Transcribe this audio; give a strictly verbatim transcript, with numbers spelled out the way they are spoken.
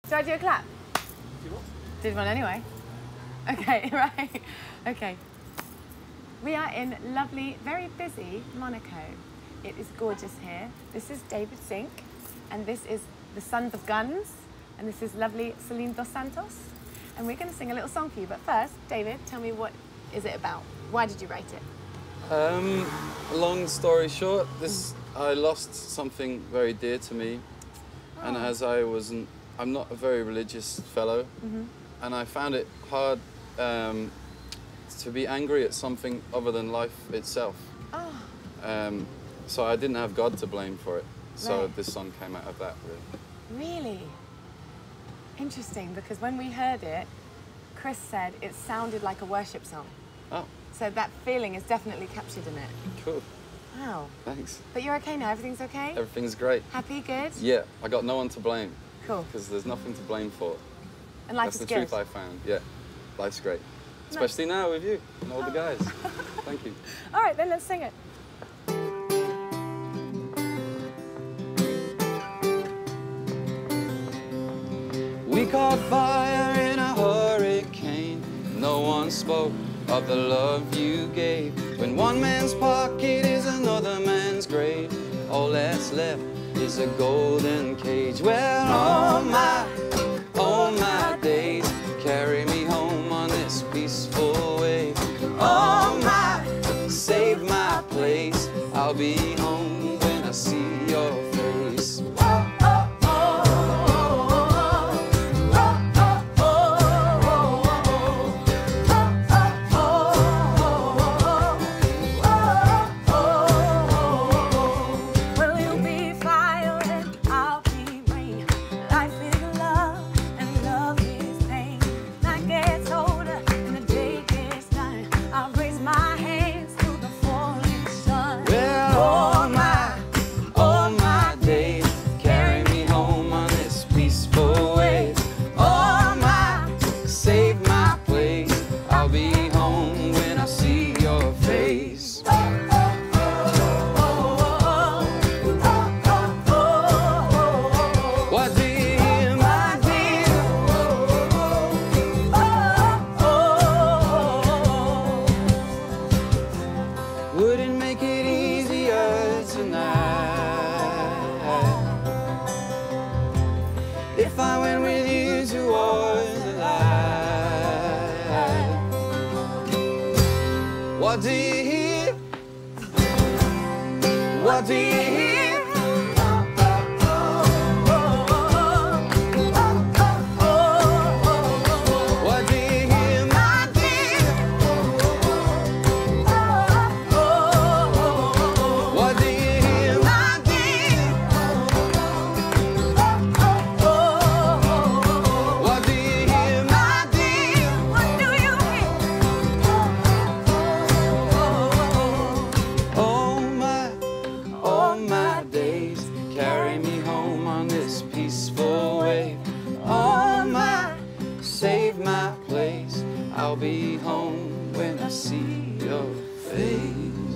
Do I do a clap? Do what? Did one anyway. Okay, right. Okay. We are in lovely, very busy Monaco. It is gorgeous here. This is David Zincke, and this is the Sons of Guns, and this is lovely Celine Dos Santos. And we're going to sing a little song for you. But first, David, tell me, what is it about? Why did you write it? Um, long story short, this mm. I lost something very dear to me, oh. and as I wasn't, I'm not a very religious fellow, mm-hmm. and I found it hard um, to be angry at something other than life itself. Oh. Um, so I didn't have God to blame for it. So right. this song came out of that, really. Really? Interesting, because when we heard it, Chris said it sounded like a worship song. Oh. So that feeling is definitely captured in it. Cool. Wow. Thanks. But you're okay now? Everything's okay? Everything's great. Happy? Good? Yeah, I got no one to blame. Cool. Because there's nothing to blame for. And life That's is the good. truth I found. Yeah, life's great. Nice. Especially now with you and all oh. the guys. Thank you. All right, then let's sing it. We caught fire in a hurricane. No one spoke of the love you gave. When one man's pocket is another man's grave, all that's left is a golden cage. Well, all my, all my days carry me home on this peaceful wave. All my, save my place. I'll be home when I see your face. Wouldn't make it easier tonight if I went with you towards the light. What do you hear? What do you hear? Carry me home on this peaceful wave. Oh my, save my place. I'll be home when I see your face.